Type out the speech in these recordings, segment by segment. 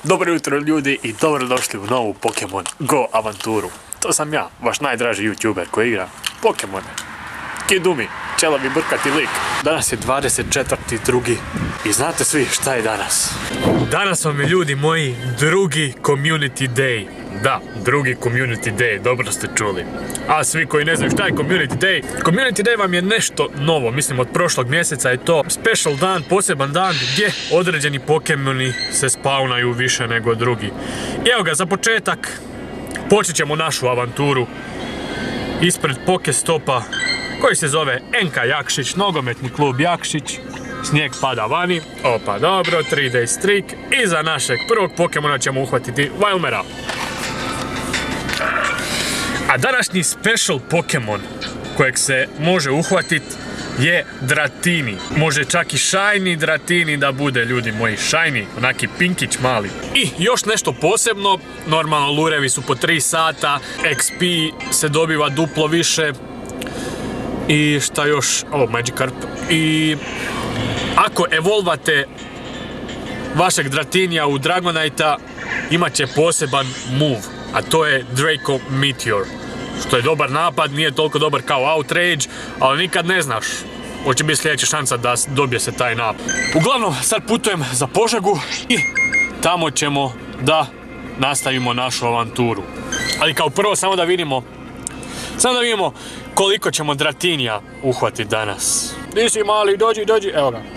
Dobro jutro ljudi i dobrodošli u novu Pokemon Go avanturu. To sam ja, vaš najdraži youtuber koji igra Pokemone. Kidumi, ćelavi brkati lik. Danas je 24.2. i znate svi šta je danas. Danas vam je, ljudi moji, drugi Community Day. Da, drugi Community Day, dobro ste čuli. A svi koji ne znaju šta je Community Day, Community Day vam je nešto novo. Mislim, od prošlog mjeseca je to special dan, poseban dan gdje određeni Pokemoni se spawnaju više nego drugi. I evo ga, za početak počet ćemo našu avanturu ispred Pokestopa koji se zove NK Jakšić, nogometni klub Jakšić. Snijeg pada vani, opa dobro, 3 day streak i za našeg prvog Pokemona ćemo uhvatiti Wailmera. A današnji special Pokemon kojeg se može uhvatiti je Dratini. Može čak i shiny Dratini da bude, ljudi moji, shiny, onaki pinkić mali. I još nešto posebno, normalno lurevi su po 3 sata, XP se dobiva duplo više. I šta još, Magikarp. I ako evolvate vašeg Dratinija u Dragonite-a, imat će poseban move, a to je Draco Meteor. Što je dobar napad, nije toliko dobar kao Outrage, ali nikad ne znaš. Hoće biti sljedeća šansa da dobije se taj napad. Uglavnom, sad putujem za Požegu i tamo ćemo da nastavimo našu avanturu. Ali kao prvo samo da vidimo koliko ćemo Dratinija uhvatiti danas. Di si mali, dođi, evo ga.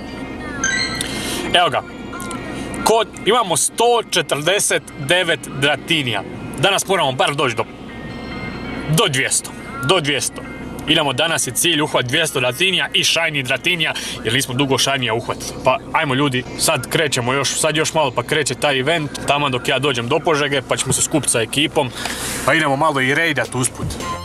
Imamo 149 Dratinija. Danas moramo bar doći do 200. Idemo, danas je cilj uhvat 200 Dratinija i shiny Dratinija, jer nismo dugo shinija uhvatili. Pa ajmo ljudi, sad krećemo još malo pa kreće taj event, tamo dok ja dođem do Požege, pa ćemo se skupiti sa ekipom, pa idemo malo i raidat usput.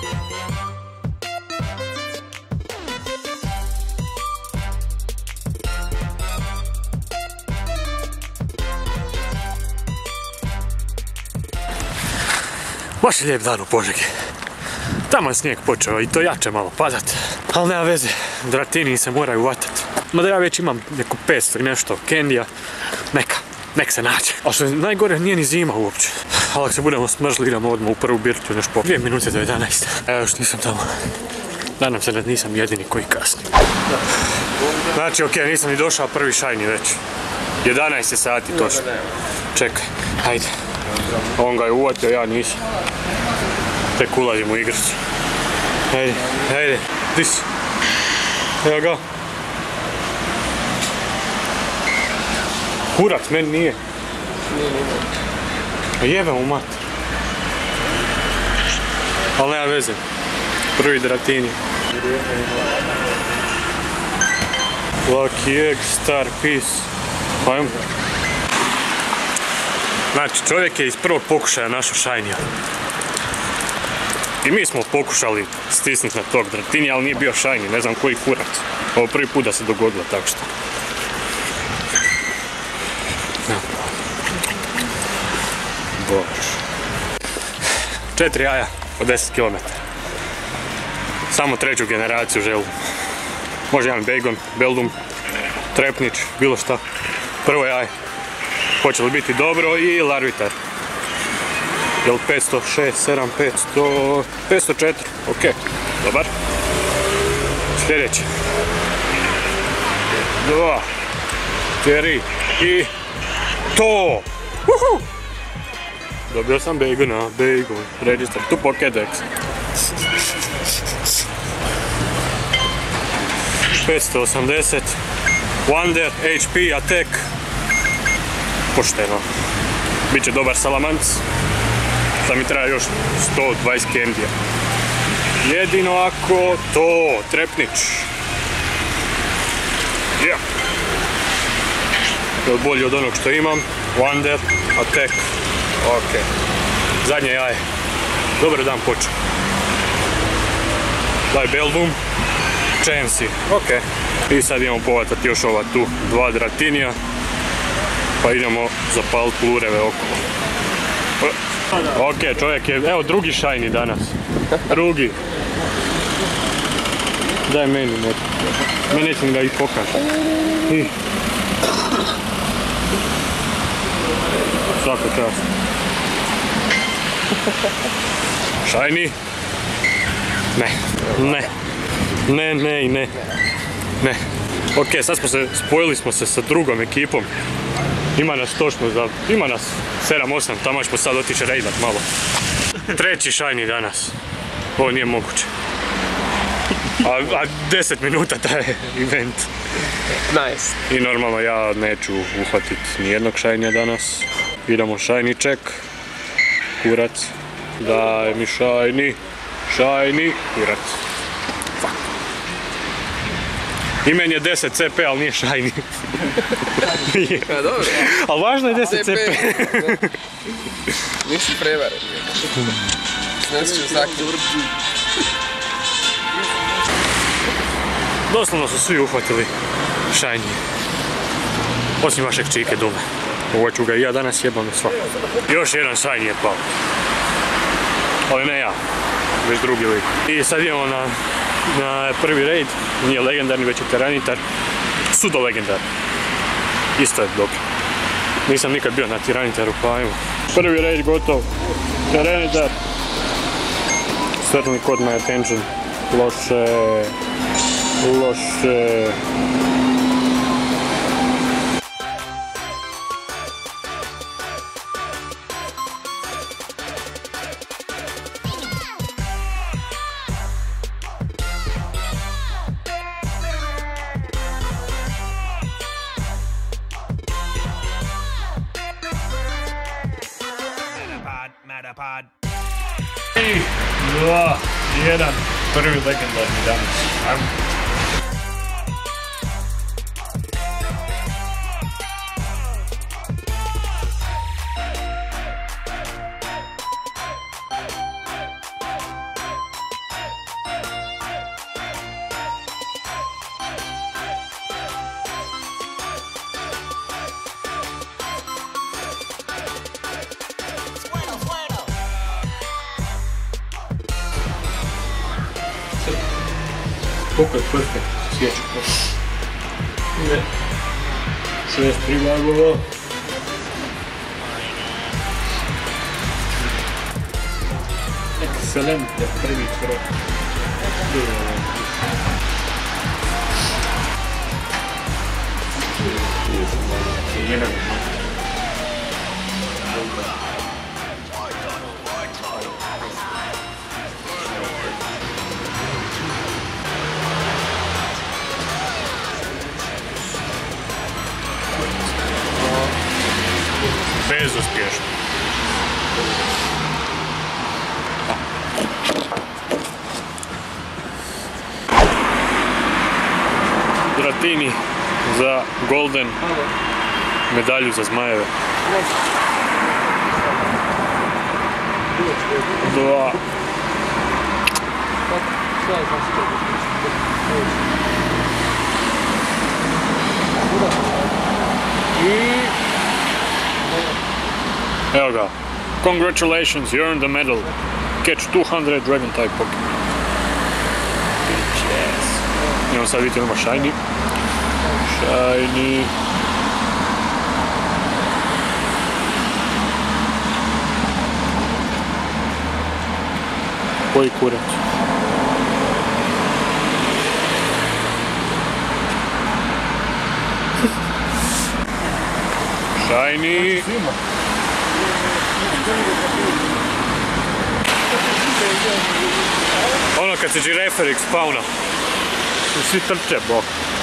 Baš je lijep dan u Požegi. Tamo je snijeg počeo i to jače malo padat. Ali nema veze, Dratini se moraju vatati. Mada ja već imam neko 500 i nešto kendija. Nek se nađe. Ali što je najgore, nije ni zima uopće. Ali ako se budemo smržli, idemo odmah u prvu birtu još po 2 minute do 11. Evo još nisam tamo. Nadam se da nisam jedini koji kasni. Znači, okej, nisam ni došao prvi shiny već. 11 sati točno. Čekaj, hajde. On ga je uvatio, ja nisam. Tek ulazim u igricu. Hajde, di si? Evo ga. Kurac, meni nije. Jebem u mat. Ali nema veze. Prvi Dratini. Lucky Egg, Star Piece. Ajmo. Znači, čovjek je iz prvog pokušaja našao shiny-a. I mi smo pokušali stisnuti na tog Dratinija, ali nije bio shiny, ne znam koji kurac. Ovo prvi put da se dogodilo, tako što. Bož. 4 jaja od 10 km. Samo 3. generaciju želim. Može jedan Bagon, Beldum, Trepnić, bilo šta. Prvo jaje. Hoće li biti dobro i Larvitar. Jel 506, 7, 500, 504, ok, dobar. Sljedeće. 2, 4 i to! Uhu! Dobio sam Bagona, register to Pokédex. 580, Wonder, HP, Attack. Pošteno. Biće dobar Salamanc. Sad mi treba još 120 kendija. Jedino ako to, Trepnić. Yeah. Je li bolji od onog što imam? Wonder, Attack. Ok. Zadnje jaje. Dobar dan počeo. Daj Beldum. Chansey. Ok. I sad idemo povatati još ova tu 2 Dratinija. Pa idemo zapaliti lureve okolo. Ok, čovjek je, evo drugi shiny danas. Drugi. Daj meni neko. Meni neću mi da ih pokažem. Svaka čast. Shiny? Ne. Ok, sad spojili smo se sa drugom ekipom. Ima nas 7-8, tamo ćemo sad otići rejdat malo. Treći shiny danas. Ovo nije moguće. A 10 minuta traje event. Nice. I normalno ja neću uhvatiti nijednog shiny danas. Idemo shiny check. Kurac. Daj mi shiny. Kurac. Fuck. Imen je 10 CP, ali nije shiny. Ja, dobro. Ali važno je 10 CP. Nisi prevaren. Znači ću zakljati. Doslovno su svi uhvatili shiny. Osim vašeg čike Dume. Ovo ću ga i ja danas jebam svako. Još jedan shiny je pao. Ali ne ja, već drugi lik. I sad idemo na prvi raid. Nije legendarni, već je tiranitar. Sudo legendar. Isto je dobro. Nisam nikad bio na tiranitaru, pa ajmo. Prvi raid gotov. Tiranitar. Certainly caught my attention. Loše. Metapod. 3, 2, 1. Prvi legendarni danas. Ajmo. Koliko je perfekt, sjeću to. Ne. 6 pribagova. Excelente, prvi krok. Bezuspješno. Dratini za golden medalju za zmajeve. 2. Evo ga. Congratulations, you earned the medal. Catch 200 dragon type Pokemon. Yes. Idemo sad vidjeti, imamo shiny. Shiny. Koji kurac? Shiny. Ono kad se Girafarik spawna. Svi trče, bok.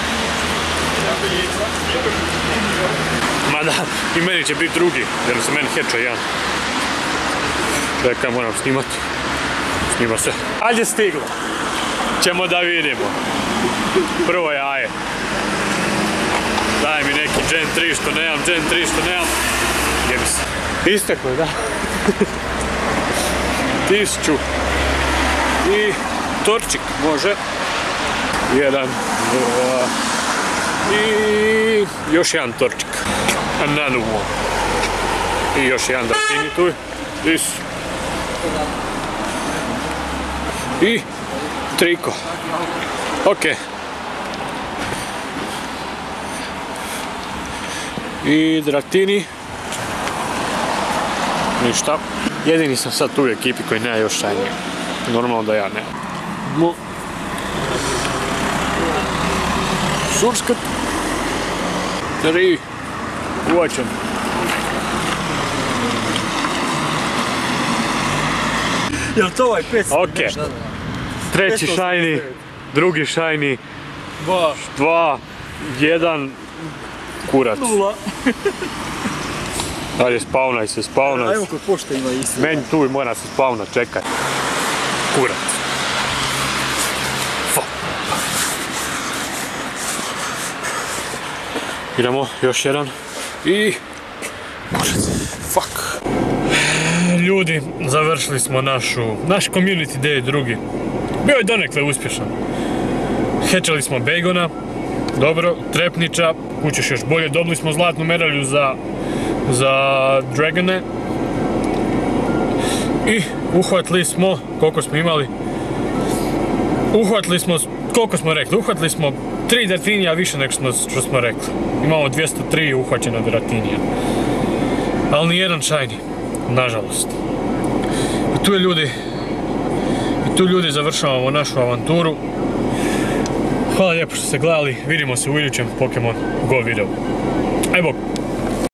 Mada, i meni će biti drugi, jer se meni hecha jedan. Čekaj, moram snimat. Snima se. Ajde stiglo. Ćemo da vidimo. Prvo jaje. Daj mi neki Gen 3 što nemam, Gen 3 što nemam. Jebi se. Isteklo je, da. 1000. I torčik može. 1, 2. I još jedan torčik. Another one. I još jedan Dratini tu. I triko. Ok. I Dratini. Ništa. Jedini sam sad tu u ekipi koji nema još shiny. Normalno da ja nemam. Surskat. 3. Uvaćen. Jel to ovaj 500? Okej. Treći shiny, drugi shiny. 2, 1, kurac. 0. Dalje, spawnaj se, spawnaj Ajmo se. kod pošte ima isto. Meni tu mora se spawna, čekaj. Kurac. Fuck. Idemo, još jedan. I... kurac. Fuck. Ljudi, završili smo naš community day drugi. Bio je donekle uspješan. Hečali smo Bagona, dobro, Trepnića, kućeš još bolje, dobili smo zlatnu medalju za Dragone. I uhvatili smo, koliko smo imali? Uhvatili smo, koliko smo rekli? Uhvatili smo 3 Dartinija više nego što smo rekli. Imamo 203 uhvaćena Dartinija. Ali nijedan shiny, nažalost. I tu ljudi završavamo našu avanturu. Hvala lijepo što ste gledali, vidimo se u idućem Pokemon Go videu. Aj bok!